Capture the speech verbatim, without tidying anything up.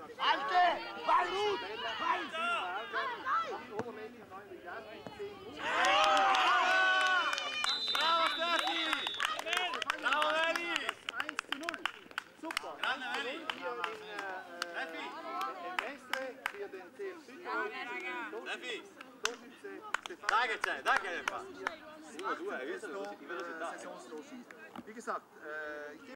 Alte! Vai gut! Vai! Bravo Steffi! Bravo Eli! eins zu null. Super. Grande Eli! Steffi! Mestre für den C F Südtirol. Steffi! Stefano. Dai che c'è, dai che ne fa! uno due, hai visto? Wie gesagt, äh, ich